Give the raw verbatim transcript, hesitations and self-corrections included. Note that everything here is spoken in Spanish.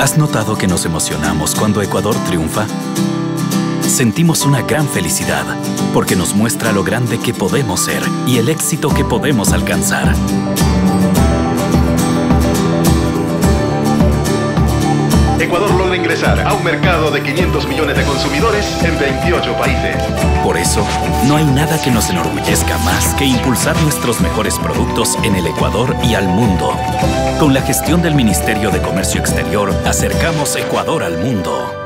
¿Has notado que nos emocionamos cuando Ecuador triunfa? Sentimos una gran felicidad porque nos muestra lo grande que podemos ser y el éxito que podemos alcanzar. Ecuador logra ingresar a un mercado de quinientos millones de consumidores en veintiocho países. Por eso, no hay nada que nos enorgullezca más que impulsar nuestros mejores productos en el Ecuador y al mundo. Con la gestión del Ministerio de Comercio Exterior, acercamos Ecuador al mundo.